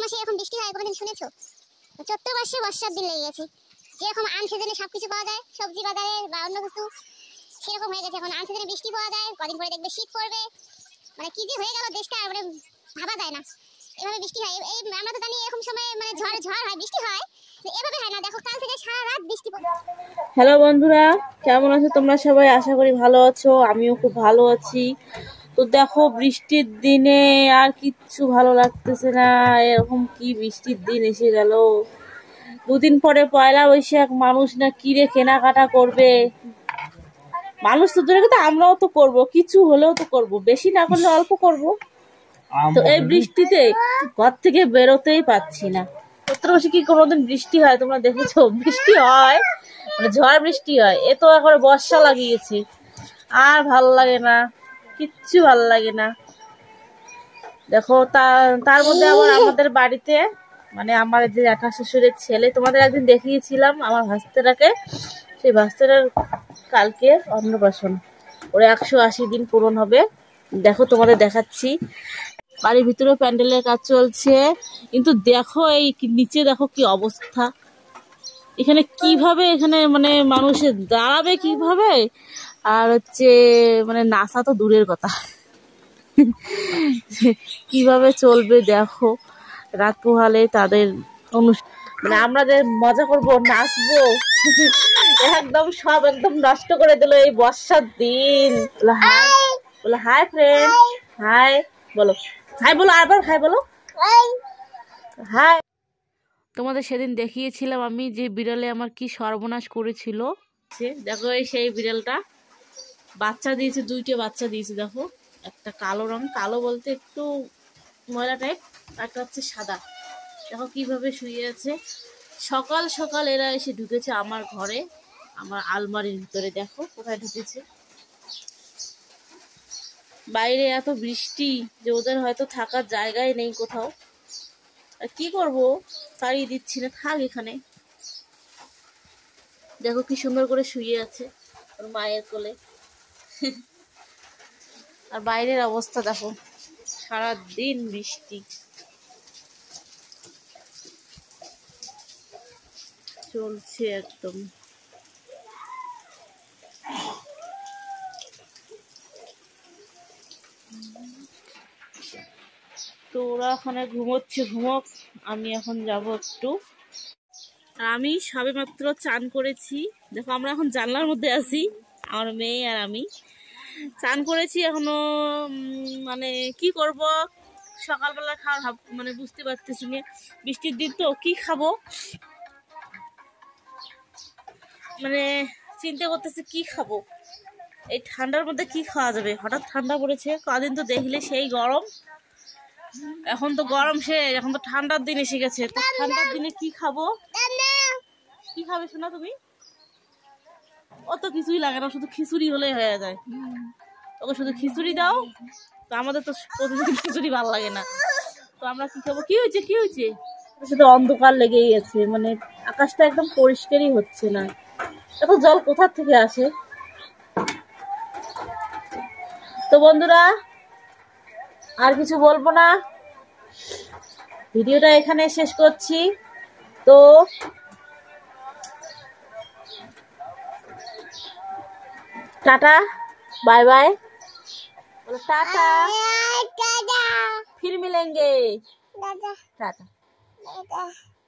মাসে এরকম বৃষ্টি হয় কোনোদিন শুনেছো? চৈত্র মাসে বর্ষার দিন লেগে গেছে। যেরকম আনসিজনে সবকিছু পাওয়া যায় সবজি বাজারে বা অন্য কিছু, সেরকম হয়ে গেছে এখন আনসিজনে বৃষ্টি পাওয়া যায়, কদিন পরে দেখবে শীত পড়বে। মানে কি যে হয়ে গেল দেশটা, মানে ভাবা যায় না। এভাবে বৃষ্টি হয়, এই আমরা তো জানি এরকম সময় মানে ঝড় হয়, বৃষ্টি হয়, এভাবে হয় না। দেখো কাল থেকে সারা রাত বৃষ্টি পড়ে। হ্যালো বন্ধুরা, কেমন আছো তোমরা সবাই? আশা করি ভালো আছো, আমিও খুব ভালো আছি। তো দেখো, বৃষ্টির দিনে আর কিচ্ছু ভালো লাগতেছে না। এরকম কি বৃষ্টির দিন এসে গেল। দুদিন পরে পয়লা বৈশাখ, মানুষ না কিরে কেনাকাটা করবে। মানুষ তো দূরে কথা, আমরাও তো করব, কিছু হলেও তো করব, বেশি না করলে অল্প করব। তো এই বৃষ্টিতে ঘর থেকে বেরোতেই পাচ্ছি না। চৈত্র মাসে কি কোনোদিন বৃষ্টি হয় তোমরা দেখেছো? বৃষ্টি হয়, মানে ঝড় বৃষ্টি হয়। এ তো এখন বর্ষা লাগিয়েছে, আর ভাল লাগে না, কিচ্ছু ভাল লাগে না। দেখো তার মধ্যে আবার আমাদের বাড়িতে, মানে আমার যে জ্যাঠা শ্বশুরের ছেলে, তোমাদের একদিন দেখিয়েছিলাম আমার ভাস্তেরাকে, সেই ভাস্তেরার কালকে অন্নপ্রাশন, ওর 180 দিন পূরণ হবে। দেখো তোমাদের দেখাচ্ছি। বাড়ির ভিতরে প্যান্ডেলের কাজ চলছে, কিন্তু দেখো এই নিচে দেখো কি অবস্থা। এখানে কিভাবে, এখানে মানে মানুষের দাঁড়াবে কিভাবে, আর হচ্ছে মানে নাচা তো দূরের কথা, কিভাবে চলবে দেখো। রাত পোহালে তাদের মানে আমরা যে মজা করব, নাচবো, একদম সব একদম নষ্ট করে দিল এই বর্ষার দিন। হাই বলো, হাই ফ্রেন্ড, হাই বলো, হাই বলো, আবার হাই বলো, হাই। তোমাদের সেদিন দেখিয়েছিলাম আমি যে বিড়ালে আমার কি সর্বনাশ করেছিল। দেখো এই সেই বিড়ালটা বাচ্চা দিয়েছে, 2টে বাচ্চা দিয়েছে। দেখো, একটা কালো রং, কালো বলতে একটু ময়লা টাইপ, একটা হচ্ছে সাদা। দেখো কিভাবে শুয়ে আছে। সকাল সকাল এরা এসে ঢুকেছে আমার ঘরে, আমার আলমারির ভিতরে। দেখো কোথায় ঢুকেছে। বাইরে এত বৃষ্টি যে ওদের হয়তো থাকার জায়গায় নেই কোথাও। আর কি করব, তাড়িয়ে দিচ্ছি না, থাক এখানে। দেখো কি সুন্দর করে শুয়ে আছে ওর মায়ের কোলে। আর বাইরের অবস্থা দেখো, সারাদিন বৃষ্টি চলছে একদম। তো ওরা ওখানে ঘুমোচ্ছে, ঘুমোক, আমি এখন যাব একটু। আমি সবে মাত্র চান করেছি। দেখো আমরা এখন জানলার মধ্যে আছি, আমার মেয়ে আর আমি। চান করেছি এখনো, মানে কি করব, সকালবেলা খাওয়ার মানে বুঝতে পারতেছি না। বৃষ্টির দিন তো কি খাবো, মানে চিন্তা করতেছি কি খাবো। এই ঠান্ডার মধ্যে কি খাওয়া যাবে? হঠাৎ ঠান্ডা পড়েছে, কদিন তো দেখলে সেই গরম, এখন তো গরম শেষ, এখন তো ঠান্ডার দিন এসে গেছে। তো ঠান্ডার দিনে কি খাবো? কি খাবে শোনা তুমি? অত কিছুই লাগে না, শুধু খিচুড়ি হলেই হয়ে যায়। ওকে শুধু খিচুড়ি দাও। তো আমাদের তো প্রতিদিন খিচুড়ি ভালো লাগে না, তো আমরা কি খাবো? কি হয়েছে, কি হয়েছে? শুধু অন্ধকার লেগেই আছে, মানে আকাশটা একদম পরিষ্কারই হচ্ছে না। এত জল কোথা থেকে আসে? তো বন্ধুরা, আর কিছু বলবো না, ভিডিওটা এখানে শেষ করছি। তো टाटा, बाय बाय, बोलो टाटा, फिर मिलेंगे, टाटा।